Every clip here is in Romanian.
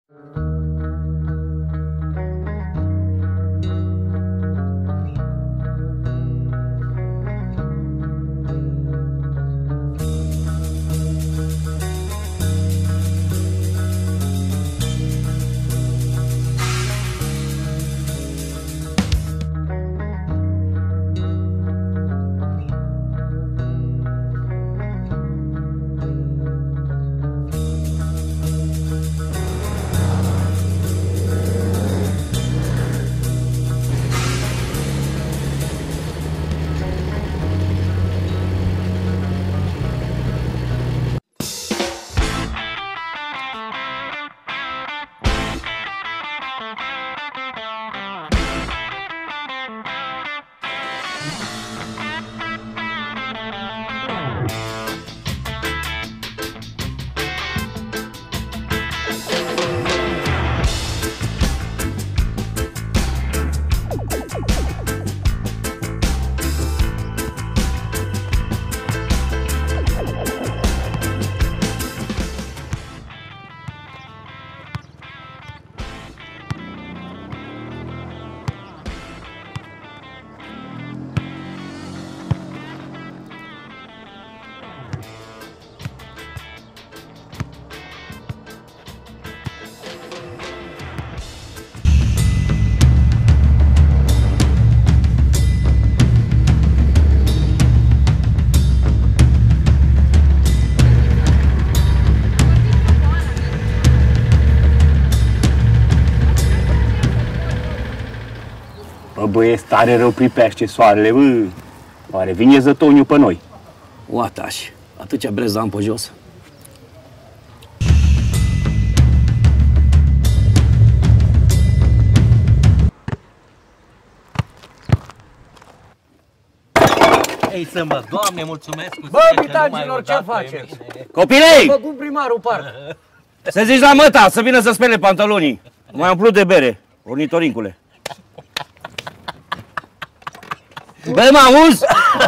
Băie, tare rău pripește soarele, bă. Oare vine zătoniu pe noi? Oatași, atâția breza am pe jos. Ei să mă, Doamne, mulțumesc! Bă, bitagilor, ce faceți? Copilei! Bă, cu primarul parc. Să zici la măta, să vină să spele pantalonii. Mai umplut de bere, ornitorincule. Bă, mă auzi?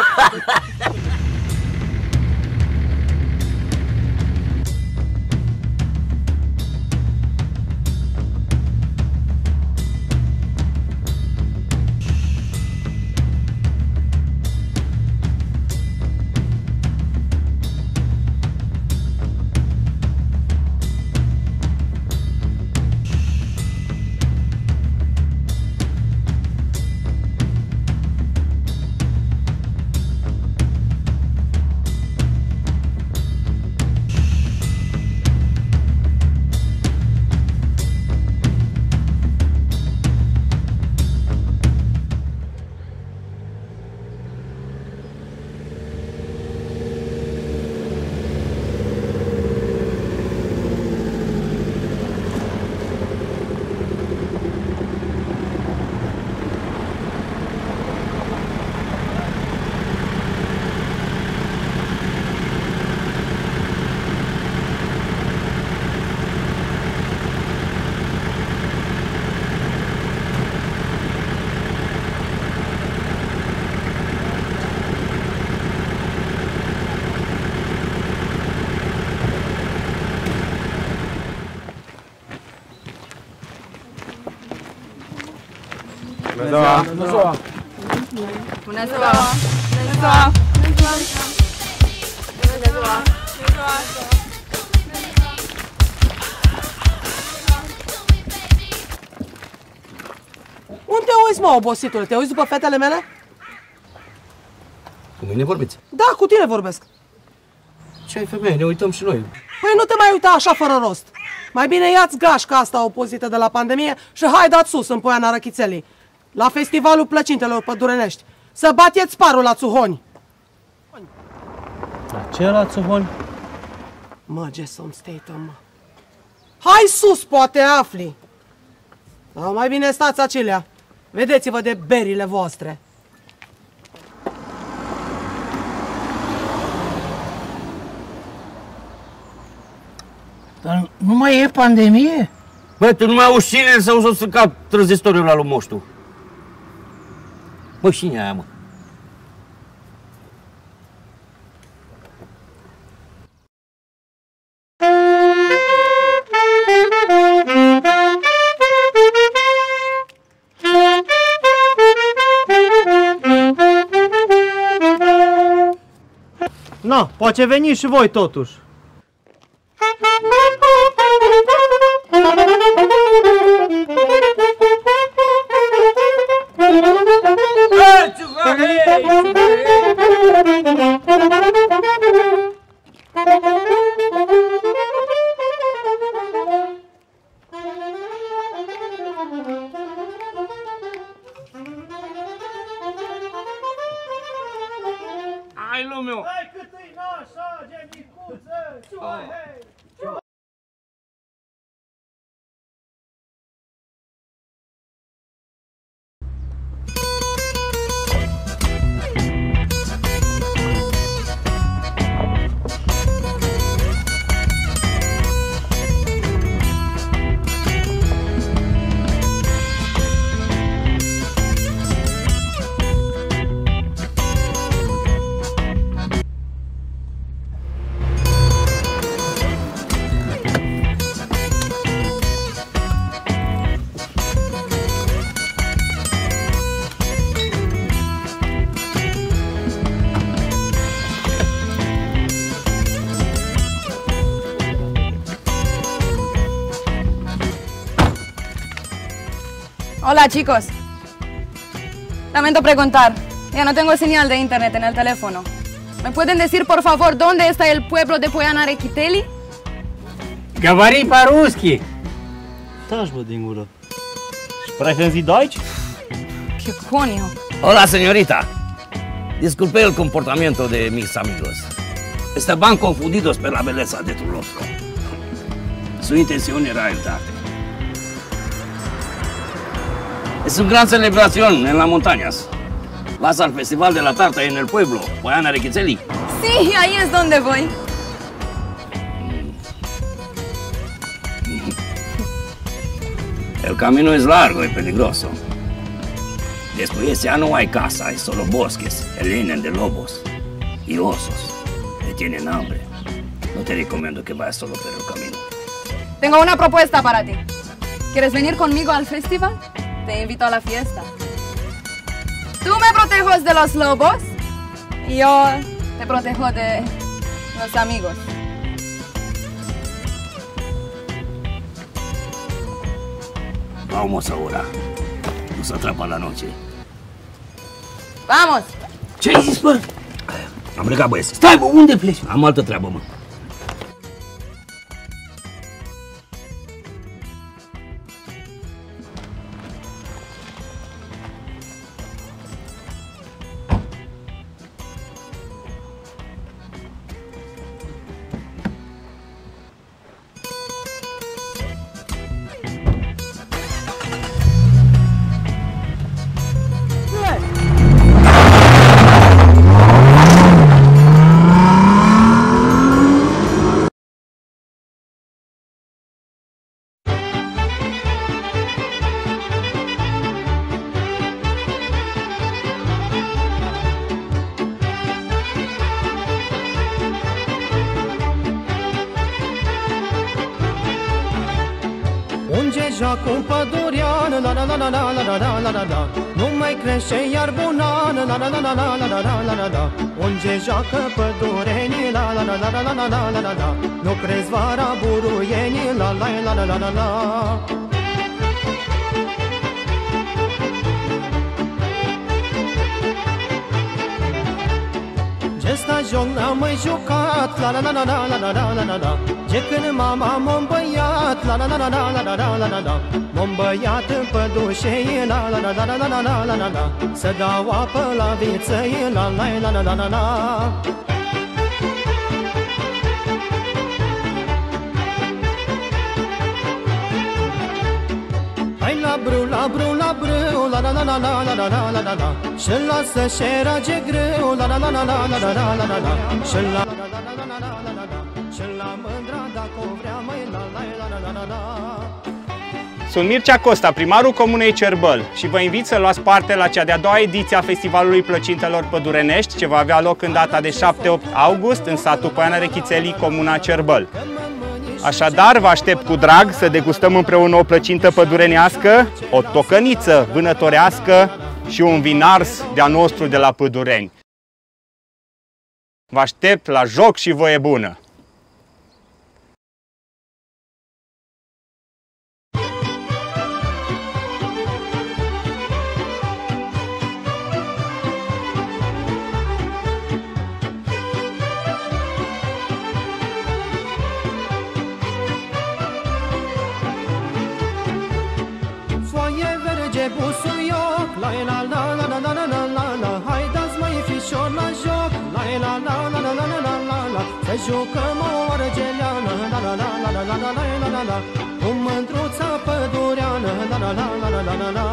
Bună ziua! Bună ziua! Bună ziua! Bună ziua! Bună ziua! Unde te uiți, mă, obositule? Te uiți după fetele mele? Cu mine vorbiți? Da, cu tine vorbesc. Ce ai, femeie? Ne uităm și noi. Păi nu te mai uita așa fără rost. Mai bine ia-ți gașca asta opozită de la pandemie și hai dat sus în Poiana Răchițelii, la festivalul plăcintelor pădurenești. Să bateți parul la Țuhoni. La ce la Țuhoni? Mă, Jason Statham, mă. Hai sus, poate afli. Dar mai bine stați acelea. Vedeți-vă de berile voastre. Dar nu mai e pandemie? Bă, tu nu mai auzi șinele sau o să ca trăzistoriul la lui Moștu? Bă, cine e aia, mă? Na, poate veni și voi totuși. Hai, lumea! Hai cât-i nașa, genicuță! Ciuai, hei! Hola, chicos. Lamento preguntar. Ya no tengo señal de internet en el teléfono. ¿Me pueden decir, por favor, dónde está el pueblo de Poiana Rekhiteli? Говори по-русски! Taci, bă, din gură. Sprechen Sie Deutsch? ¿Qué coño? Hola, señorita. Disculpe el comportamiento de mis amigos. Estaban confundidos por la belleza de tu rostro. Su intención era ayudarte. Es una gran celebración en las montañas. Vas al Festival de la Tarta en el pueblo, Poiana Rekhiteli. Sí, ahí es donde voy. El camino es largo y peligroso. Después ya no hay casa, hay solo bosques, llenan de lobos y osos que tienen hambre. No te recomiendo que vayas solo por el camino. Tengo una propuesta para ti. ¿Quieres venir conmigo al festival? Te invito a la fiesta. Tú me proteges de los lobos y yo te protejo de los amigos. Vamos ahora. Nos atrapa la noche. ¡Vamos! Ce-ai zis, bă? Am plecat, băieți. Stai, bă, unde pleci? Am altă treabă, mă. Unge joacă un pădurian, la la la la la la la la la la. Nu mai crește iar bunan, la la la la la la la la la la. Unge joacă pădurenii, la la la la la la la la la la. Nu crezi vara buruienii, la la la la la la la. Ăsta joc n-am mai jucat, la la la la la la la la la la. De când mama m-a băiat, la la la la la la la la la la. M-am băiat în pădușei, la la la la la la la la la la. Să dau apă la viței, la la la la la la la. Hai la brâu, la brâu, la brâu, la la la la la la la la la la. Și lasă șerage greu, la la la la la la la la la la. Și la la la la la la la la. Și la mândra dacă o vrea, măi, la la la la la la la. Sunt Mircea Costa, primarul Comunei Cerbăl și vă invit să luați parte la cea de-a doua ediție a Festivalului Plăcintelor Pădurenești, ce va avea loc în data de 7-8 august în satul Poiana Rekhiteli, Comuna Cerbăl. Așadar, vă aștept cu drag să degustăm împreună o plăcintă pădurenească, o tocăniță vânătorească și un vin ars de-a nostru de la Pădureni. Vă aștept la joc și voie bună! Busuioc, la la la la la la la la la. Haideți măi fișor la joc, la la la la la la la la la la. Să jucăm o oră geleană, la la la la la la la la la la. Cu mândruța pădureană, la la la la la la la la.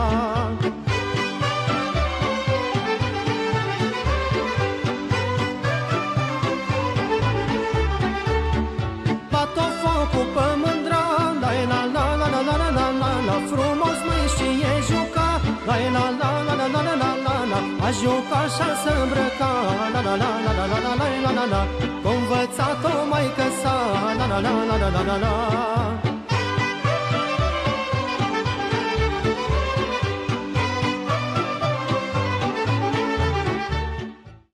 Bat-o focul pe mândra, la la la la la la la la la. Frumos măi știe juca, la la la la la la la la la. A juca așa să îmbrăca, la la la la la la la la la la. Cu învățat-o maică sa, la la la la la la la la.